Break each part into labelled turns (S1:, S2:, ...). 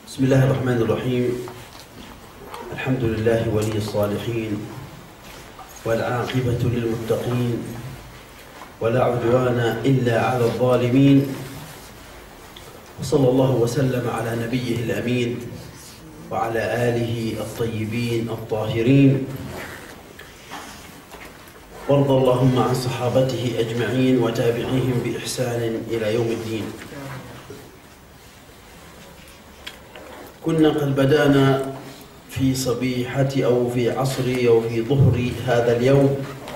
S1: بسم الله الرحمن الرحيم. الحمد لله ولي الصالحين والعاقبة للمتقين ولا عدوان إلا على الظالمين، وصلى الله وسلم على نبيه الأمين وعلى آله الطيبين الطاهرين، وارض اللهم عن صحابته أجمعين وتابعيهم بإحسان إلى يوم الدين. كنا قد بدأنا في صبيحة أو في عصر أو في ظهر هذا اليوم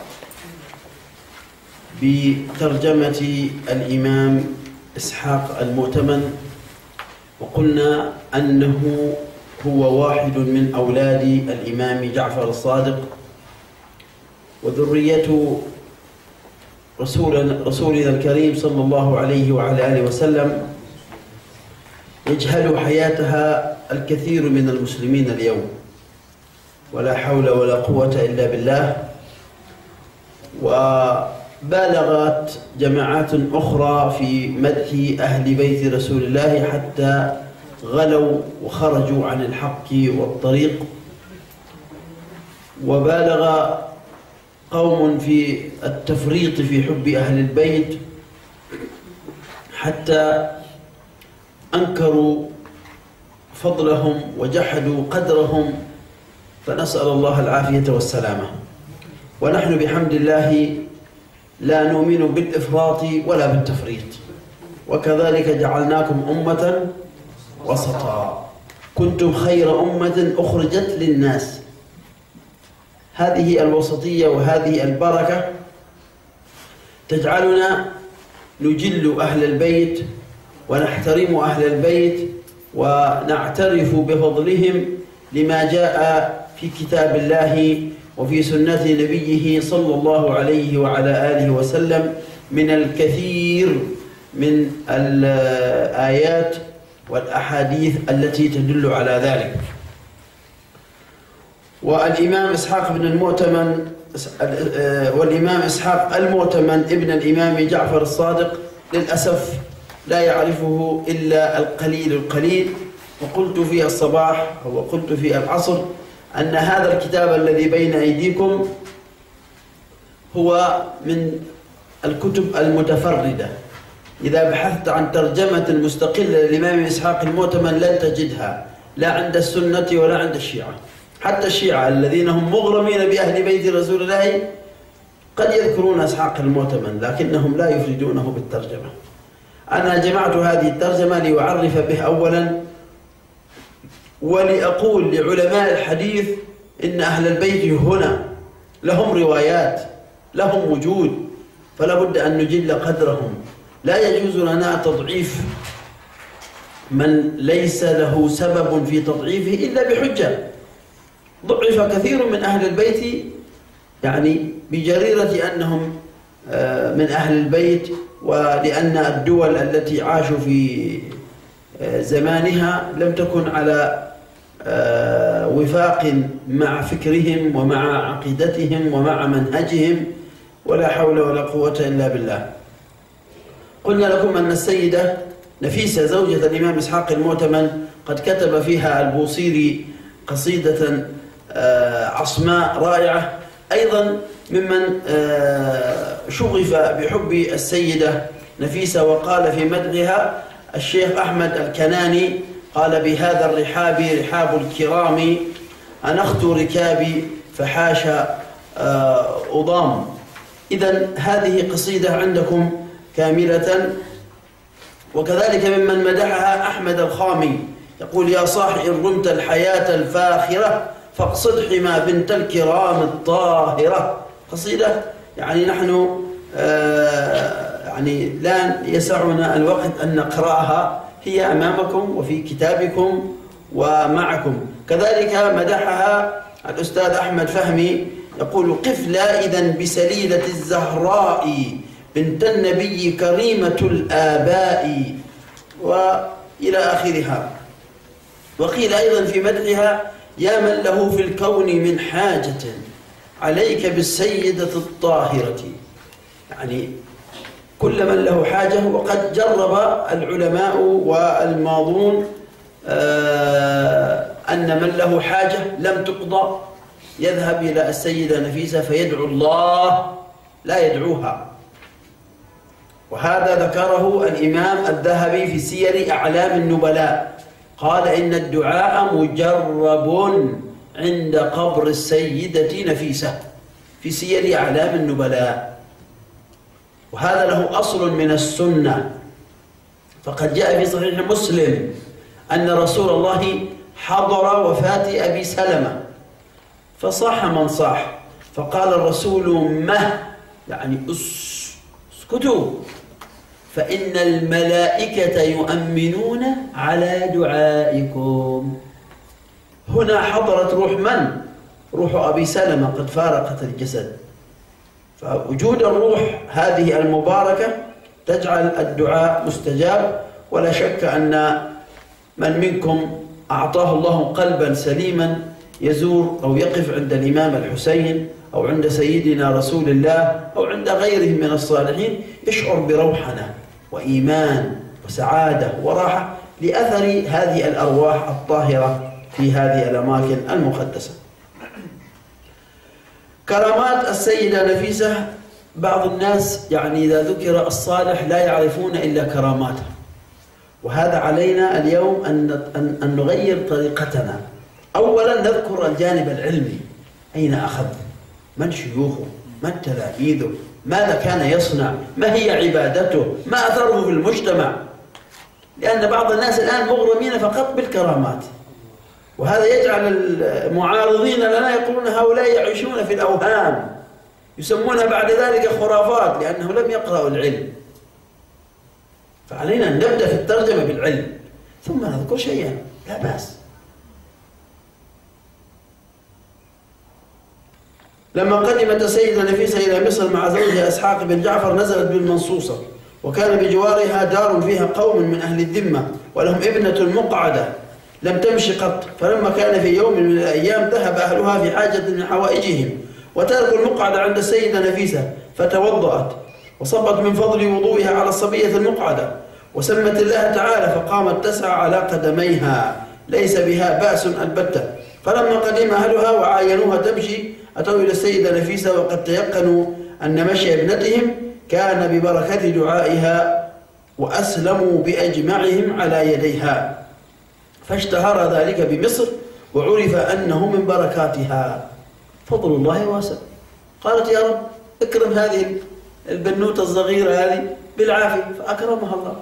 S1: بترجمة الإمام إسحاق المؤتمن، وقلنا أنه هو واحد من أولاد الإمام جعفر الصادق وذرية رسولنا الكريم صلى الله عليه وعلى آله وسلم. يجهل حياتها الكثير من المسلمين اليوم، ولا حول ولا قوة إلا بالله. وبالغت جماعات أخرى في مدح أهل بيت رسول الله حتى غلوا وخرجوا عن الحق والطريق، وبالغ قوم في التفريط في حب أهل البيت حتى أنكروا فضلهم وجحدوا قدرهم، فنسأل الله العافية والسلامة. ونحن بحمد الله لا نؤمن بالإفراط ولا بالتفريط، وكذلك جعلناكم أمة وسطا كنتم خير أمة أخرجت للناس. هذه الوسطية وهذه البركة تجعلنا نجل أهل البيت ونحترم أهل البيت ونعترف بفضلهم لما جاء في كتاب الله وفي سنة نبيه صلى الله عليه وعلى آله وسلم من الكثير من الآيات والأحاديث التي تدل على ذلك. والإمام إسحاق المؤتمن ابن الإمام جعفر الصادق للأسف لا يعرفه إلا القليل. وقلت في الصباح وقلت في العصر أن هذا الكتاب الذي بين أيديكم هو من الكتب المتفردة. إذا بحثت عن ترجمة مستقلة للإمام إسحاق المؤتمن لن تجدها، لا عند السنة ولا عند الشيعة. حتى الشيعة الذين هم مغرمين بأهل بيت رسول الله قد يذكرون إسحاق المؤتمن لكنهم لا يفردونه بالترجمة. أنا جمعت هذه الترجمة لأعرف به أولا، ولأقول لعلماء الحديث إن أهل البيت هنا لهم روايات، لهم وجود، فلا بد أن نجل قدرهم. لا يجوز لنا تضعيف من ليس له سبب في تضعيفه إلا بحجة. ضعف كثير من أهل البيت يعني بجريرة أنهم من أهل البيت، ولأن الدول التي عاشوا في زمانها لم تكن على وفاق مع فكرهم ومع عقيدتهم ومع منهجهم، ولا حول ولا قوة إلا بالله. قلنا لكم أن السيدة نفيسة زوجة الإمام إسحاق المؤتمن قد كتب فيها البوصيري قصيدة عصماء رائعة. أيضا ممن شغف بحب السيدة نفيسة وقال في مدحها الشيخ أحمد الكناني، قال: بهذا الرحاب رحاب الكرام أنخت ركابي فحاش أضام. إذن هذه قصيدة عندكم كاملة. وكذلك ممن مدحها أحمد الخامي يقول: يا صاحي إن رمت الحياة الفاخرة فاقصد حما بنت الكرام الطاهرة. قصيدة يعني نحن يعني لا يسعنا الوقت أن نقرأها، هي أمامكم وفي كتابكم ومعكم. كذلك مدحها الأستاذ أحمد فهمي يقول: قف لائذا بسليلة الزهراء بنت النبي كريمة الآباء، وإلى آخرها. وقيل أيضا في مدحها: يا من له في الكون من حاجة عليك بالسيدة الطاهرة. يعني كل من له حاجة. وقد جرب العلماء والماضون أن من له حاجة لم تقضى يذهب إلى السيدة نفيسة فيدعو الله لا يدعوها. وهذا ذكره الإمام الذهبي في سير أعلام النبلاء، قال إن الدعاء مجرب عند قبر السيدة نفيسة في سير أعلام النبلاء، وهذا له أصل من السنة. فقد جاء في صحيح مسلم أن رسول الله حضر وفاة أبي سلمة فصاح من صاح، فقال الرسول مه، يعني اسكتوا، فإن الملائكة يؤمنون على دعائكم. هنا حضرت روح من؟ روح أبي سلمة قد فارقت الجسد، فوجود الروح هذه المباركة تجعل الدعاء مستجاب. ولا شك أن من منكم أعطاه الله قلبا سليما يزور أو يقف عند الإمام الحسين أو عند سيدنا رسول الله أو عند غيرهم من الصالحين يشعر بروحنة وإيمان وسعادة وراحة لأثر هذه الأرواح الطاهرة في هذه الأماكن المقدسة. كرامات السيدة نفيسة، بعض الناس يعني إذا ذكر الصالح لا يعرفون إلا كراماته، وهذا علينا اليوم أن نغير طريقتنا. أولا نذكر الجانب العلمي، أين أخذ، من شيوخه، من تلاميذه، ماذا كان يصنع، ما هي عبادته، ما أثره في المجتمع، لأن بعض الناس الآن مغرمين فقط بالكرامات، وهذا يجعل المعارضين لنا يقولون هؤلاء يعيشون في الأوهام، يسمونها بعد ذلك خرافات لأنهم لم يقرأوا العلم. فعلينا أن نبدأ في الترجمة بالعلم ثم نذكر شيئا لا بأس. لما قدمت السيدة نفيسة إلى مصر مع زوجها إسحاق بن جعفر نزلت بالمنصوصة، وكان بجوارها دار فيها قوم من أهل الذمة ولهم ابنة مقعدة لم تمش قط، فلما كان في يوم من الأيام ذهب أهلها في حاجة من حوائجهم وتركوا المقعدة عند السيدة نفيسة، فتوضأت وصبت من فضل وضوئها على الصبية المقعدة وسمت الله تعالى، فقامت تسعى على قدميها ليس بها بأس البتة. فلما قدم أهلها وعاينوها تمشي أتوا إلى السيدة نفيسة وقد تيقنوا أن مشي ابنتهم كان ببركة دعائها وأسلموا بأجمعهم على يديها، فاشتهر ذلك بمصر وعرف أنه من بركاتها. فضل الله واسع. قالت يا رب اكرم هذه البنوتة الصغيرة هذه بالعافية، فأكرمها الله.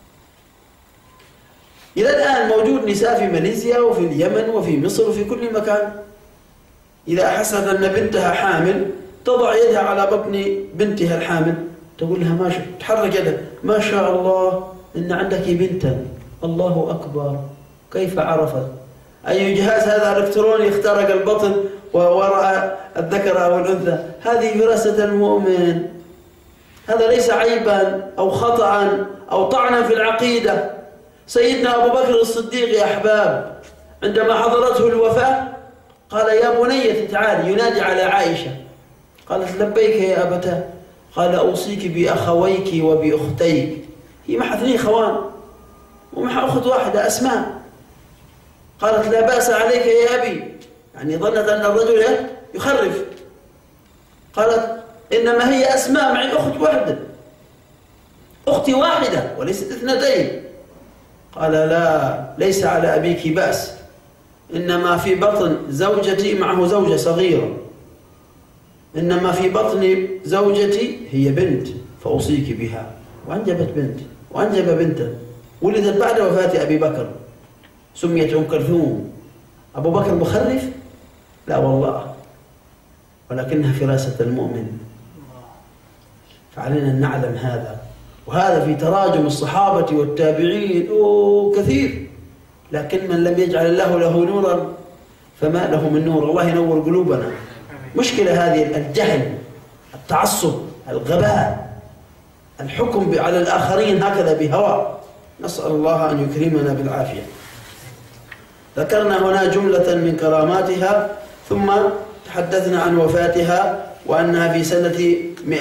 S1: إلى الآن موجود نساء في ماليزيا وفي اليمن وفي مصر وفي كل مكان، إذا أحست أن بنتها حامل تضع يدها على بطن بنتها الحامل تقول لها ما شاء، تحرك يدها، ما شاء الله إن عندك بنتا، الله أكبر، كيف عرفت؟ أي جهاز هذا إلكتروني اخترق البطن ورأى الذكر أو الأنثى؟ هذه وراثة المؤمن، هذا ليس عيبا أو خطأ أو طعنا في العقيدة. سيدنا أبو بكر الصديق يا أحباب عندما حضرته الوفاة قال يا بنيتي تعالي، ينادي على عائشة، قالت لبيك يا أبتاه، قال أوصيك بأخويك وبأختيك، هي معها 2 خوان ومعها أخت واحدة أسماء. قالت لا بأس عليك يا أبي، يعني ظنت أن الرجل يخرف. قالت إنما هي أسماء معي أخت واحدة، أختي واحدة وليست 2. قال لا، ليس على أبيك بأس، إنما في بطن زوجتي معه زوجة صغيرة، إنما في بطن زوجتي هي بنت فأوصيك بها. وأنجبت بنت وأنجب بنتا ولدت بعد وفاة أبي بكر، سميت أم كلثوم. أبو بكر مخرف؟ لا والله، ولكنها فراسة المؤمن. فعلينا أن نعلم هذا، وهذا في تراجم الصحابة والتابعين كثير، لكن من لم يجعل الله له نورا فما له من نور. الله ينور قلوبنا. مشكلة هذه الجهل، التعصب، الغباء، الحكم على الآخرين هكذا بهوى. نسأل الله أن يكرمنا بالعافية. ذكرنا هنا جملة من كراماتها، ثم تحدثنا عن وفاتها وأنها في سنة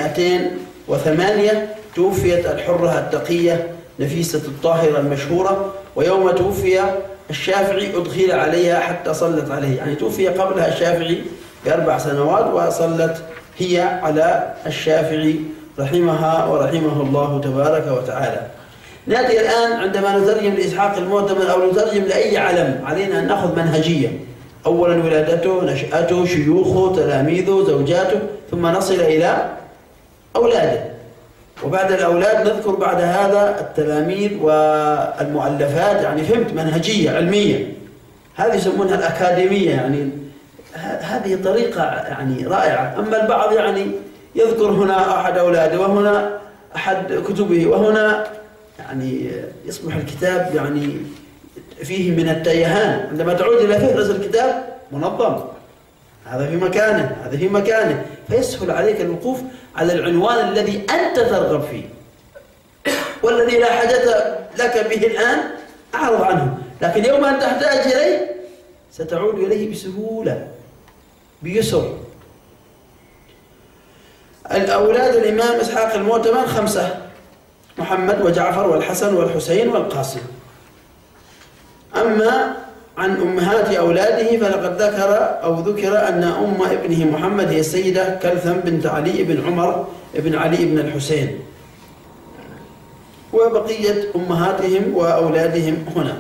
S1: 208 توفيت الحرة التقية نفيسة الطاهرة المشهورة. ويوم توفي الشافعي أدخل عليها حتى صلت عليه، يعني توفي قبلها الشافعي ب4 سنوات وصلت هي على الشافعي رحمها ورحمه الله تبارك وتعالى. نأتي الآن عندما نترجم لإسحاق المعتمر أو نترجم لأي علم علينا أن نأخذ منهجية. أولا ولادته، نشأته، شيوخه، تلاميذه، زوجاته، ثم نصل إلى أولاده، وبعد الأولاد نذكر بعد هذا التلاميذ والمؤلفات. يعني فهمت منهجية علمية، هذه يسمونها الأكاديمية، يعني هذه طريقة يعني رائعة. أما البعض يعني يذكر هنا أحد أولاده وهنا أحد كتبه وهنا، يعني يصبح الكتاب يعني فيه من التيهان. عندما تعود إلى فهرس الكتاب منظم، هذا في مكانه، هذا في مكانه، فيسهل عليك الوقوف على العنوان الذي أنت ترغب فيه، والذي لا حاجة لك به الآن أعرض عنه، لكن يوم أن تحتاج إليه ستعود إليه بسهولة بيسر. الأولاد الإمام إسحاق المعتمر 5، محمد وجعفر والحسن والحسين والقاسم. أما عن أمهات أولاده فلقد ذكر أن أم ابنه محمد هي السيدة كلثم بنت علي بن عمر بن علي بن الحسين، وبقية أمهاتهم وأولادهم هنا.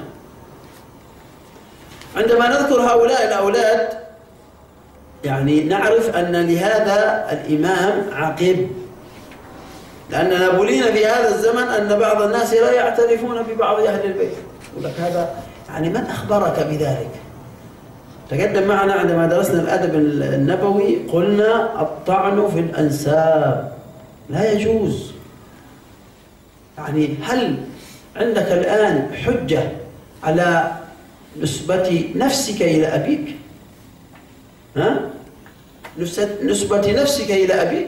S1: عندما نذكر هؤلاء الأولاد يعني نعرف أن لهذا الإمام عقب، لأننا بلينا في هذا الزمن أن بعض الناس لا يعترفون ببعض أهل البيت. يقول لك هذا يعني من أخبرك بذلك؟ تقدم معنا عندما درسنا الأدب النبوي قلنا الطعن في الأنساب لا يجوز. يعني هل عندك الآن حجة على نسبة نفسك إلى أبيك؟ نسبة نفسك إلى أبيك؟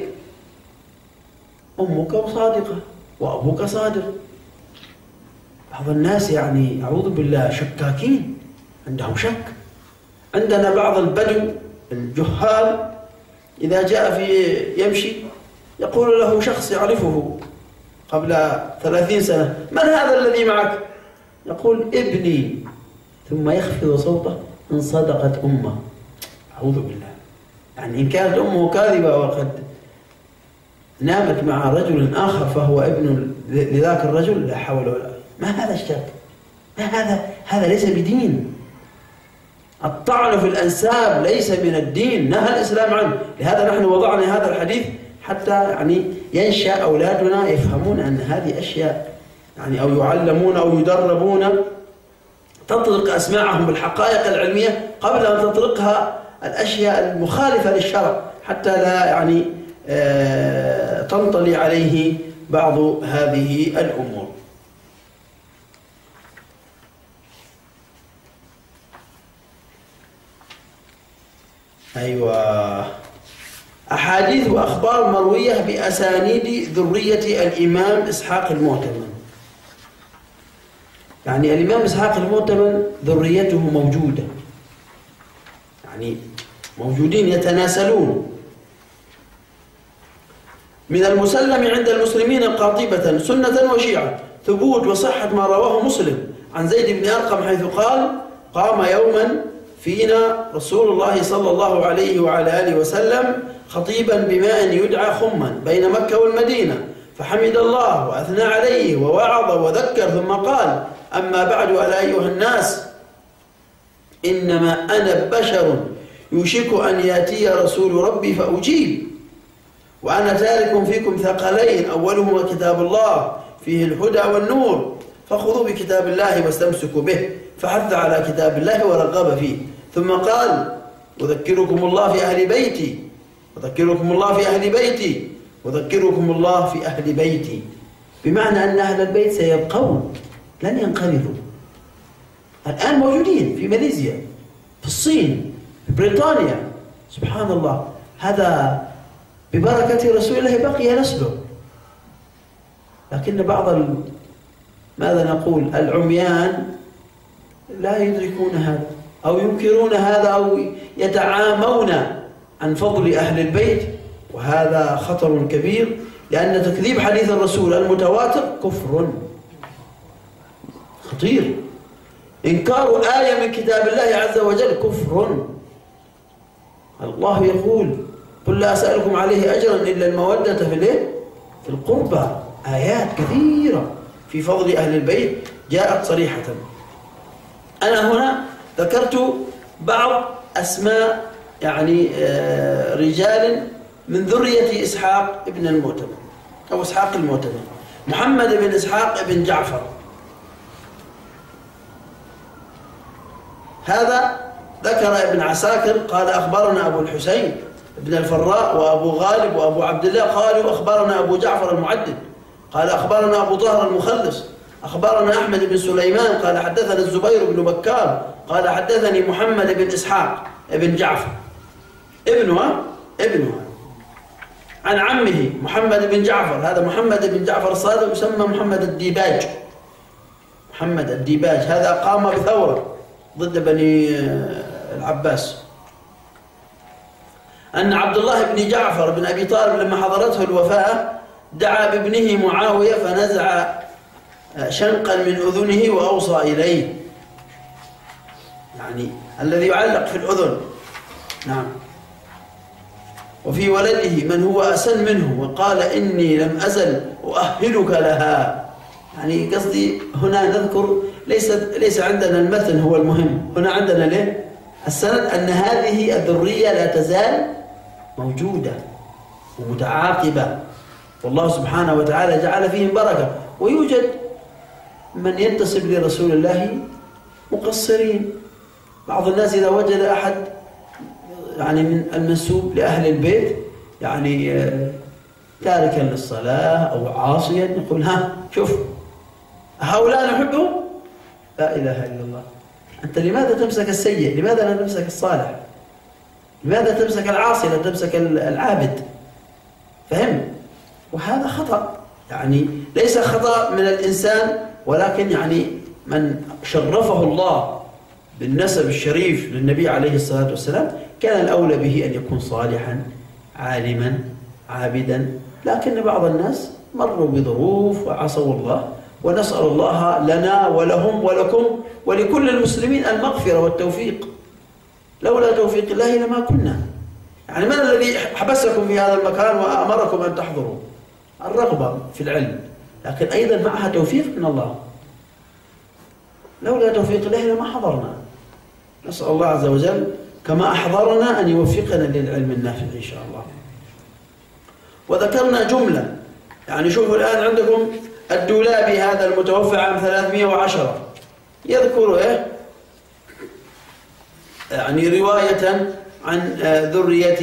S1: أمك صادقة وأبوك صادق. بعض الناس يعني أعوذ بالله شكاكين، عندهم شك. عندنا بعض البدو الجهال إذا جاء في يمشي يقول له شخص يعرفه قبل 30 سنة: من هذا الذي معك؟ يقول: ابني، ثم يخفض صوته: إن صدقت أمه. أعوذ بالله. يعني إن كانت أمه كاذبة وقد نامت مع رجل آخر فهو ابن لذاك الرجل، لا حول ولا قوة. ما هذا الشك؟ ما هذا ليس بدين. الطعن في الأنساب ليس من الدين، نهى الإسلام عنه. لهذا نحن وضعنا هذا الحديث حتى يعني ينشأ أولادنا يفهمون أن هذه أشياء يعني أو يعلمون أو يدربون تطلق أسماعهم بالحقائق العلمية قبل أن تطلقها الأشياء المخالفة للشرع، حتى لا يعني تنطلي عليه بعض هذه الأمور. أيوة، أحاديث وأخبار مروية بأسانيد ذرية الإمام إسحاق المعتمر. يعني الإمام إسحاق المعتمر ذريته موجودة، يعني موجودين يتناسلون. من المسلم عند المسلمين قاطبة سنة وشيعة ثبوت وصحة ما رواه مسلم عن زيد بن أرقم حيث قال: قام يوما فينا رسول الله صلى الله عليه وعلى آله وسلم خطيبا بماء يدعى خما بين مكة والمدينة، فحمد الله وأثنى عليه ووعظ وذكر، ثم قال: أما بعد، ألا أيها الناس، إنما أنا بشر يوشك أن يأتي رسول ربي فأجيب، وأنا تارك فيكم ثقلين أولهما كتاب الله فيه الهدى والنور، فخذوا بكتاب الله واستمسكوا به، فحث على كتاب الله ورغب فيه، ثم قال: أذكركم الله في أهل بيتي، أذكركم الله في أهل بيتي، أذكركم الله في أهل بيتي، بمعنى أن أهل البيت سيبقون لن ينقرضوا. الآن موجودين في ماليزيا، في الصين، في بريطانيا، سبحان الله، هذا ببركة رسول الله بقي نسله. لكن بعض ماذا نقول العميان لا يدركون هذا أو ينكرون هذا أو يتعامون عن فضل أهل البيت، وهذا خطر كبير، لأن تكذيب حديث الرسول المتواتر كفر خطير. إنكار آية من كتاب الله عز وجل كفر. الله يقول قل لا أسألكم عليه أجرا إلا المودة في القربى. آيات كثيرة في فضل أهل البيت جاءت صريحة. أنا هنا ذكرت بعض أسماء يعني رجال من ذرية إسحاق ابن المؤتمن أو إسحاق المؤتمن. محمد بن إسحاق بن جعفر، هذا ذكر ابن عساكر قال أخبرنا أبو الحسين بن الفراء وأبو غالب وأبو عبد الله قالوا أخبرنا أبو جعفر المعدد قال أخبرنا أبو طاهر المخلص أخبرنا أحمد بن سليمان قال حدثنا الزبير بن بكار قال حدثني محمد بن إسحاق بن جعفر ابنها عن عمه محمد بن جعفر. هذا محمد بن جعفر الصادق يسمى محمد الديباج. محمد الديباج هذا قام بثورة ضد بني العباس. أن عبد الله بن جعفر بن أبي طالب لما حضرته الوفاة دعا بابنه معاوية فنزع شنقا من أذنه وأوصى إليه، يعني الذي يعلق في الأذن. نعم. وفي ولده من هو أسن منه وقال إني لم أزل أؤهلك لها. يعني قصدي هنا نذكر ليس عندنا المتن هو المهم، هنا عندنا ليه السند أن هذه الذرية لا تزال موجودة ومتعاقبة، والله سبحانه وتعالى جعل فيهم بركة. ويوجد من ينتسب لرسول الله مقصرين. بعض الناس إذا وجد أحد يعني من المنسوب لأهل البيت يعني تاركا للصلاة أو عاصيا يقول ها شوف هؤلاء نحبهم. لا إله إلا الله. أنت لماذا تمسك السيء؟ لماذا لا تمسك الصالح؟ لماذا تمسك العاصي لا تمسك العابد؟ فهم؟ وهذا خطأ، يعني ليس خطأ من الإنسان، ولكن يعني من شرفه الله بالنسب الشريف للنبي عليه الصلاة والسلام كان الأولى به أن يكون صالحا عالما عابدا. لكن بعض الناس مروا بظروف وعصوا الله، ونسأل الله لنا ولهم ولكم ولكل المسلمين المغفرة والتوفيق. لولا توفيق الله لما كنا. يعني من الذي حبسكم في هذا المكان وأمركم أن تحضروا؟ الرغبة في العلم، لكن أيضا معها توفيق من الله. لولا توفيق الله لما حضرنا. نسأل الله عز وجل كما أحضرنا أن يوفقنا للعلم النافع إن شاء الله. وذكرنا جملة، يعني شوفوا الآن عندكم الدولابي هذا المتوفى عام 310 يذكر يعني رواية عن ذرية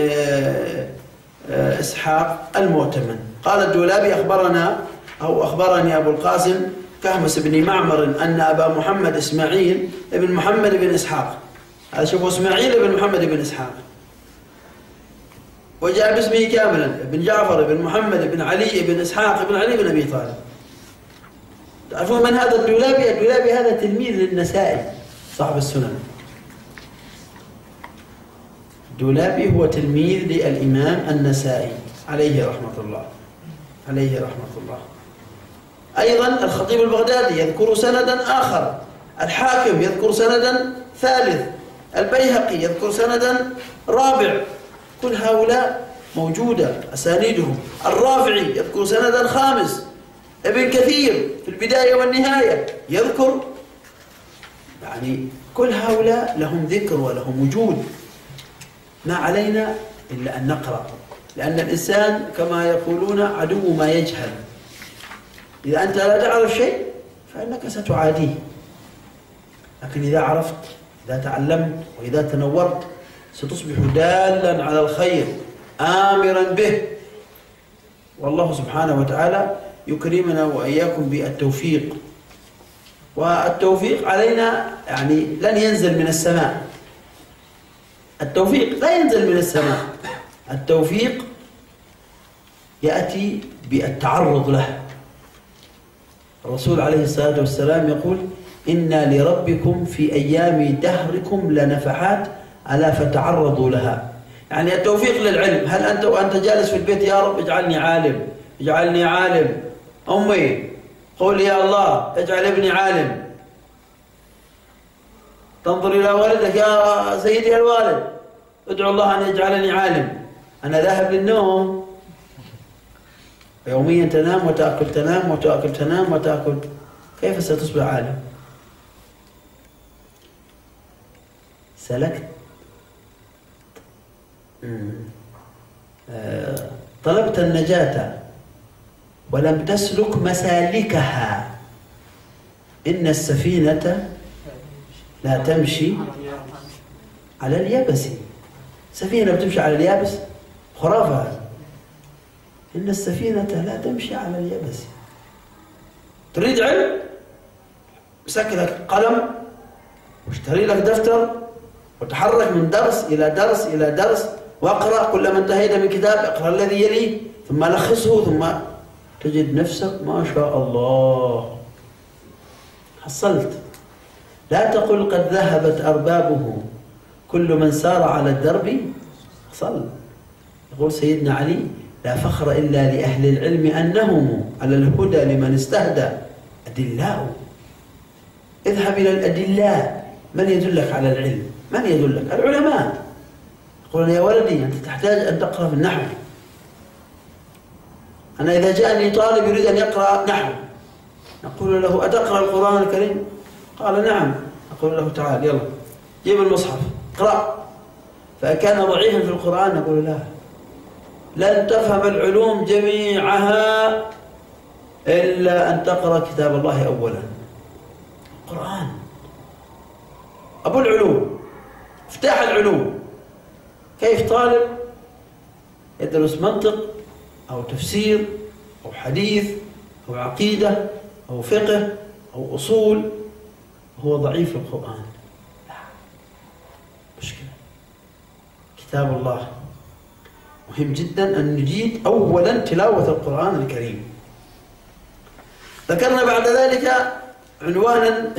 S1: إسحاق المؤتمن. قال الدولابي أخبرني أبو القاسم كهمس بن معمر أن أبا محمد إسماعيل بن محمد بن إسحاق، هذا شوفوا إسماعيل بن محمد بن إسحاق، وجاء باسمه كاملا بن جعفر بن محمد بن علي بن إسحاق بن علي بن أبي طالب. تعرفون من هذا الدولابي؟ الدولابي هذا تلميذ للنسائي صاحب السنن. الدولابي هو تلميذ للإمام النسائي عليه رحمة الله. أيضا الخطيب البغدادي يذكر سندا آخر، الحاكم يذكر سندا ثالث، البيهقي يذكر سندا رابع. كل هؤلاء موجودة أسانيدهم. الرافعي يذكر سندا خامس. ابن كثير في البداية والنهاية يذكر. يعني كل هؤلاء لهم ذكر ولهم وجود. ما علينا إلا أن نقرأ، لأن الإنسان كما يقولون عدو ما يجهل. إذا أنت لا تعرف شيء فإنك ستعاديه، لكن إذا عرفت، إذا تعلمت وإذا تنورت ستصبح دالا على الخير آمرا به. والله سبحانه وتعالى يكرمنا وإياكم بالتوفيق. والتوفيق علينا يعني لن ينزل من السماء. التوفيق لا ينزل من السماء. التوفيق يأتي بالتعرض له. الرسول عليه الصلاة والسلام يقول إن لربكم في أيام دهركم لنفحات ألا فتعرضوا لها. يعني التوفيق للعلم. هل أنت وأنت جالس في البيت يا رب اجعلني عالم، اجعلني عالم، أمي قول يا الله اجعل ابني عالم. تنظر إلى والدك يا سيدي الوالد ادعو الله أن يجعلني عالم، أنا ذاهب للنوم. يوميا تنام وتأكل، تنام وتأكل، تنام وتأكل، كيف ستصبح عالم؟ سلكت طلبت النجاة ولم تسلك مسالكها. إن السفينة لا تمشي على اليابس. سفينة بتمشي على اليابس؟ خرافة. إن السفينة لا تمشي على اليابس. تريد علم؟ مسك لك قلم واشتري لك دفتر وتحرك من درس إلى درس إلى درس واقرأ، كلما انتهيت من كتاب اقرأ الذي يليه ثم لخصه، ثم تجد نفسك ما شاء الله حصلت. لا تقل قد ذهبت أربابه، كل من سار على الدرب صل. يقول سيدنا علي: لا فخر إلا لأهل العلم أنهم على الهدى لمن استهدى أدلاء. اذهب إلى الأدلاء. من يدلك على العلم؟ من يدلك؟ العلماء. يقولون: يا ولدي أنت تحتاج أن تقرأ في النحو. أنا إذا جاءني طالب يريد أن يقرأ نحو نقول له: أتقرأ القرآن الكريم؟ قال: نعم. أقول له: تعال يلا جيب المصحف اقرأ. فكان ضعيفا في القرآن نقول: لا، لن تفهم العلوم جميعها إلا أن تقرأ كتاب الله أولا. القرآن أبو العلوم، مفتاح العلوم. كيف طالب يدرس منطق أو تفسير أو حديث أو عقيدة أو فقه أو أصول هو ضعيف في القرآن؟ لا، مشكلة. كتاب الله مهم جدا أن نجيد أولا تلاوة القرآن الكريم. ذكرنا بعد ذلك عنوانا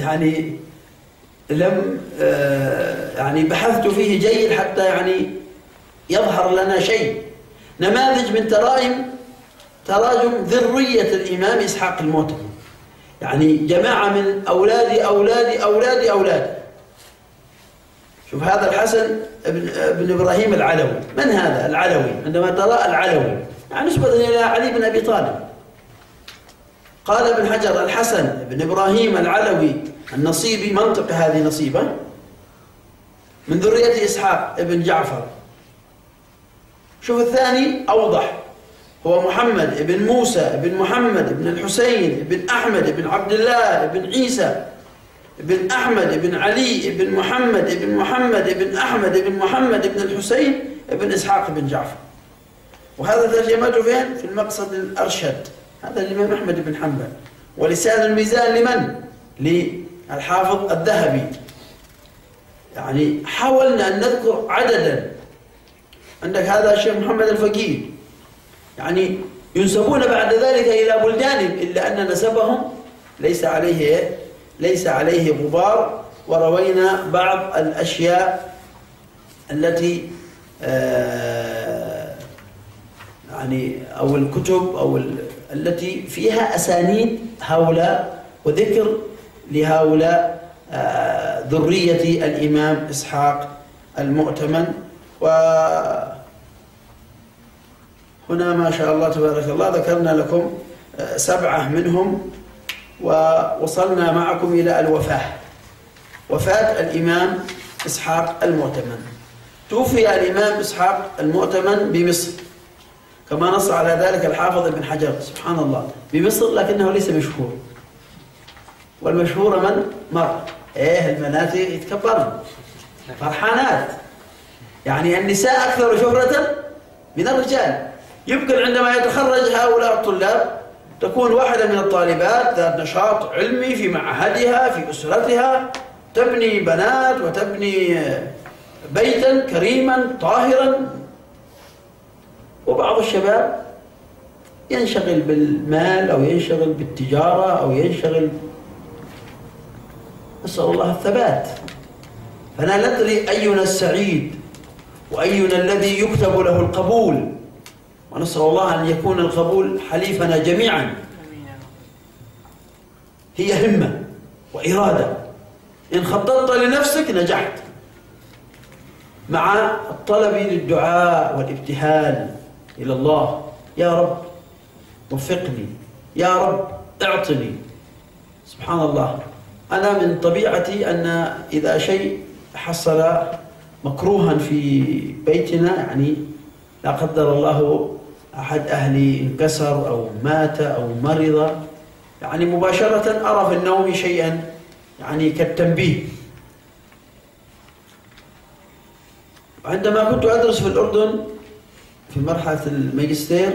S1: لم بحثت فيه جيد حتى يظهر لنا شيء، نماذج من تراجم ذرية الإمام إسحاق المعتمد. جماعة من أولاد. شوف هذا الحسن بن إبراهيم العلوي. من هذا العلوي؟ عندما ترى العلوي نسبة إلى علي بن أبي طالب. قال ابن حجر: الحسن بن إبراهيم العلوي النصيبي، منطق هذه نصيبة، من ذرية إسحاق ابن جعفر. شوف الثاني أوضح، هو محمد بن موسى بن محمد بن الحسين بن أحمد بن عبد الله بن عيسى بن أحمد بن علي بن محمد بن محمد بن أحمد بن محمد بن الحسين بن إسحاق بن جعفر. وهذا ترجمته فين؟ في المقصد الأرشد، هذا الإمام أحمد بن حنبل. ولسان الميزان لمن؟ للحافظ الذهبي. حاولنا أن نذكر عددا. عندك هذا الشيخ محمد الفقيه، ينسبون بعد ذلك إلى بلدانهم إلا أن نسبهم ليس عليه غبار. وروينا بعض الأشياء التي أو الكتب التي فيها أسانيد هؤلاء وذكر لهؤلاء ذرية الإمام إسحاق المؤتمن. وهنا ما شاء الله تبارك الله ذكرنا لكم 7 منهم، ووصلنا معكم إلى وفاة الإمام إسحاق المؤتمن. توفي الإمام إسحاق المؤتمن بمصر، كما نص على ذلك الحافظ ابن حجر. سبحان الله، بمصر لكنه ليس مشهور. والمشهور من مر؟ البنات يتكبرن فرحانات. النساء أكثر شهرة من الرجال. يمكن عندما يتخرج هؤلاء الطلاب تكون واحدة من الطالبات ذات نشاط علمي في معهدها في أسرتها، تبني بنات وتبني بيتا كريما طاهرا. وبعض الشباب ينشغل بالمال أو ينشغل بالتجارة أو ينشغل، نسأل الله الثبات. فلا ندري أينا السعيد وأينا الذي يكتب له القبول، ونسأل الله أن يكون القبول حليفنا جميعا. هي همة وإرادة إن خططت لنفسك نجحت. مع الطلب للدعاء والابتهال إلى الله: يا رب وفقني، يا رب اعطني. سبحان الله، أنا من طبيعتي أن إذا شيء حصل مكروها في بيتنا، يعني لا قدر الله أحد أهلي انكسر أو مات أو مرض، يعني مباشرة أرى في النوم شيئا يعني كالتنبيه. عندما كنت أدرس في الأردن في مرحلة الماجستير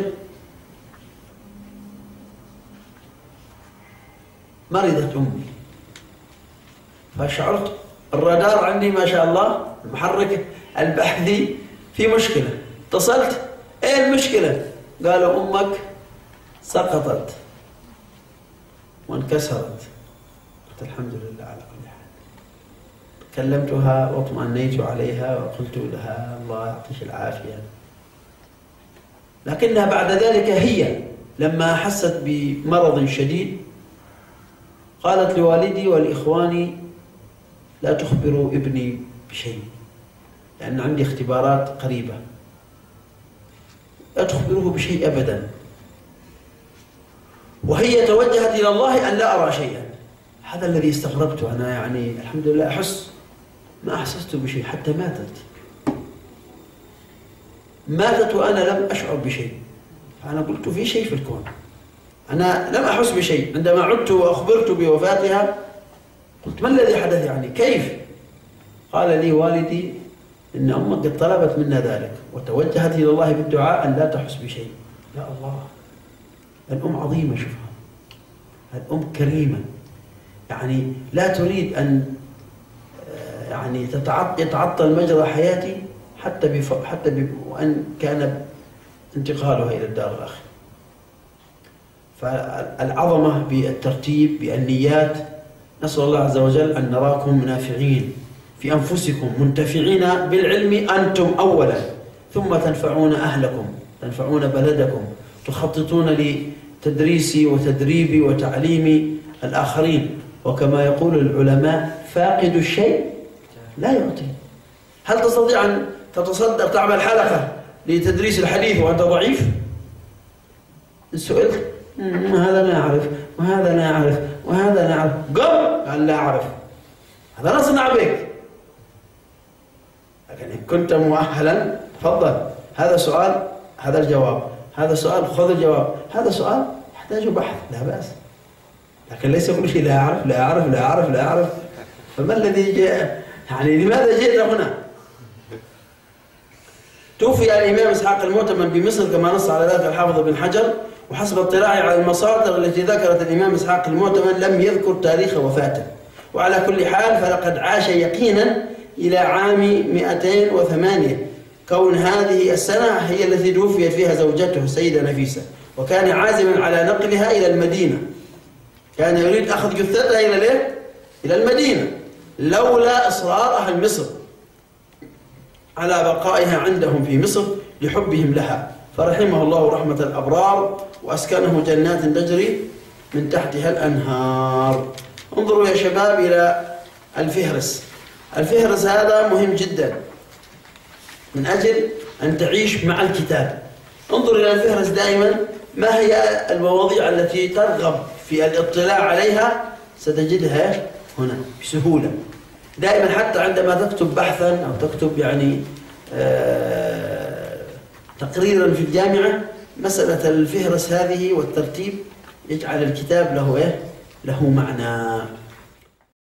S1: مرضت أمي، فشعرت الرادار عندي ما شاء الله المحرك البحثي في مشكلة. اتصلت: ايه المشكلة؟ قالوا أمك سقطت وانكسرت. قلت الحمد لله على كل حال. كلمتها واطمأنيت عليها وقلت لها الله يعطيك العافية. لكنها بعد ذلك هي لما حست بمرض شديد قالت لوالدي ولإخواني: لا تخبروا ابني بشيء، لأن عندي اختبارات قريبة، لا تخبروه بشيء أبدا. وهي توجهت إلى الله أن لا أرى شيئا. هذا الذي استغربته أنا، يعني الحمد لله أحس، ما أحسست بشيء حتى ماتت وأنا لم أشعر بشيء. فأنا قلت في شيء في الكون، أنا لم أحس بشيء. عندما عدت وأخبرت بوفاتها قلت: ما الذي حدث يعني؟ كيف؟ قال لي والدي: إن أمك قد طلبت منا ذلك وتوجهت إلى الله بالدعاء أن لا تحس بشيء. يا الله، الأم عظيمة، شوفها، الأم كريمة، يعني لا تريد أن يعني يتعطل مجرى حياتي حتى وأن كان انتقالها إلى الدار الآخرة. فالعظمة بالترتيب بالنيات. نسأل الله عز وجل أن نراكم نافعين في أنفسكم، منتفعين بالعلم أنتم أولا، ثم تنفعون أهلكم، تنفعون بلدكم، تخططون لتدريسي وتدريبي وتعليم الآخرين. وكما يقول العلماء: فاقد الشيء لا يعطي. هل تستطيع أن تتصدر تعمل حلقة لتدريس الحديث وأنت ضعيف؟ إن سئلت: هذا لا أعرف، وهذا لا أعرف، وهذا لا أعرف. قال: لا أعرف. هذا نصنع بك. لكن إن كنت مؤهلا تفضل، هذا سؤال، هذا الجواب، هذا سؤال، خذ الجواب، هذا سؤال يحتاج بحث، لا بأس. لكن ليس كل شيء لا أعرف لا أعرف لا أعرف لا أعرف. فما الذي جاء؟ يعني لماذا جئت هنا؟ توفي الإمام إسحاق المؤتمن بمصر كما نص على ذلك الحافظ بن حجر، وحسب اطلاعي على المصادر التي ذكرت الإمام إسحاق المؤتمن لم يذكر تاريخ وفاته. وعلى كل حال فلقد عاش يقينا إلى عام 208، كون هذه السنة هي التي توفيت فيها زوجته السيدة نفيسة، وكان عازما على نقلها إلى المدينة. كان يريد أخذ جثتها إلى المدينة، لولا إصرار أهل مصر على بقائها عندهم في مصر لحبهم لها، فرحمه الله رحمة الأبرار وأسكنه جنات تجري من تحتها الأنهار. انظروا يا شباب إلى الفهرس. الفهرس هذا مهم جدا من أجل أن تعيش مع الكتاب. انظر إلى الفهرس دائما، ما هي المواضيع التي ترغب في الاطلاع عليها ستجدها هنا بسهولة. دائما حتى عندما تكتب بحثا أو تكتب يعني تقريرا في الجامعة، مسألة الفهرس هذه والترتيب يجعل الكتاب له معنى.